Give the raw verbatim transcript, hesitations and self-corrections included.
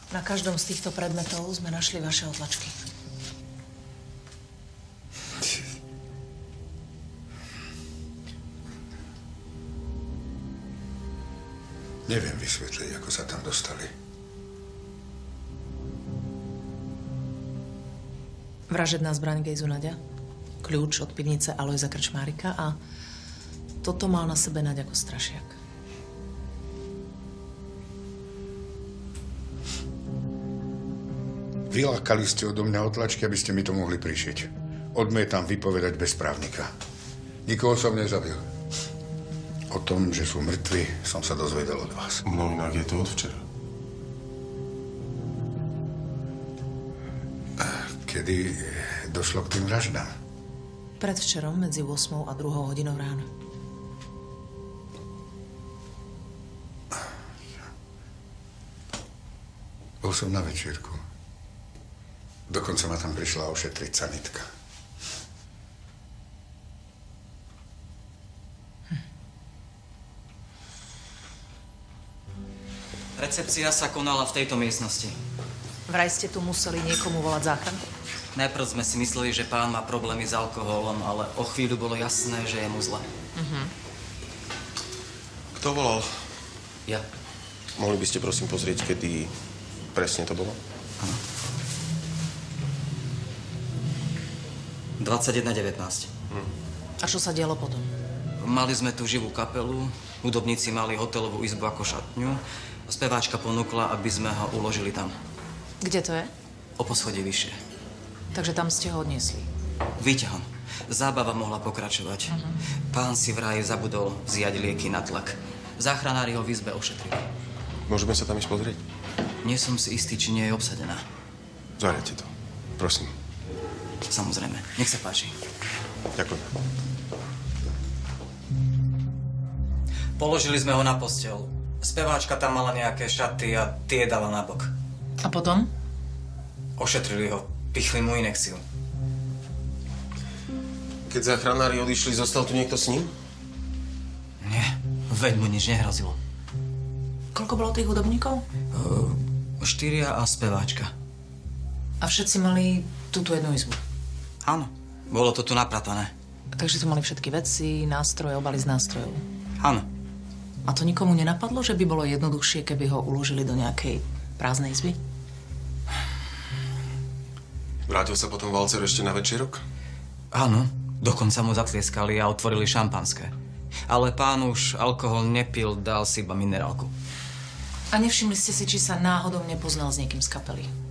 Na každom z týchto predmetov sme našli vaše otlačky. Neviem vysvetliť, ako sa tam dostali. Vražedná zbraň Gejzu Naďa, kľúč od pivnice Alojza Krčmárika a toto mal na sebe Naď ako strašiak. Vylákali ste odo mňa otlačky, aby ste mi to mohli prišiť. Odmietam vypovedať bez právnika. Nikoho som nezabil. O tom, že sú mŕtvi, som sa dozvedel od vás. No inak je to od včera. Kedy došlo k tým vraždám? Predvčerom medzi ôsmou a druhou hodinou rána. Bol som na večierku. Dokonca ma tam prišla ošetriť sanitka. Recepcia sa konala v tejto miestnosti. Vraj ste tu museli niekomu volať záchranu? Najprv sme si mysleli, že pán má problémy s alkoholom, ale o chvíľu bolo jasné, že je mu zle. Mhm. Kto volal? Ja. Mohli by ste prosím pozrieť, kedy presne to bolo? Áno. dvadsaťjeden devätnásť. Hm. A čo sa dialo potom? Mali sme tu živú kapelu, hudobníci mali hotelovú izbu ako šatňu. Speváčka ponúkla, aby sme ho uložili tam. Kde to je? O poschodie vyššie. Takže tam ste ho odniesli? Výťahom. Zábava mohla pokračovať. Uh-huh. Pán si vraj zabudol vziať lieky na tlak. Záchranári ho v izbe ošetrili. Môžeme sa tam ísť pozrieť? Nie som si istý, či nie je obsadená. Zariadte to. Prosím. Samozrejme. Nech sa páči. Ďakujem. Položili sme ho na posteľ. Speváčka tam mala nejaké šaty a tie dala nabok. A potom? Ošetrili ho. Pichli mu inekciu. Keď záchranári odišli, zostal tu niekto s ním? Nie. Veď mu nič nehrozilo. Koľko bolo tých hudobníkov? Uh, štyria a speváčka. A všetci mali túto jednu izbu? Áno. Bolo to tu napratané. Takže tu mali všetky veci, nástroje, obaly z nástrojov? Áno. A to nikomu nenapadlo, že by bolo jednoduchšie, keby ho uložili do nejakej prázdnej izby? Vrátil sa potom valcer ešte na večierok? Áno. Dokonca mu zatlieskali a otvorili šampanské. Ale pán už alkohol nepil, dal si iba minerálku. A nevšimli ste si, či sa náhodou nepoznal s niekým z kapely?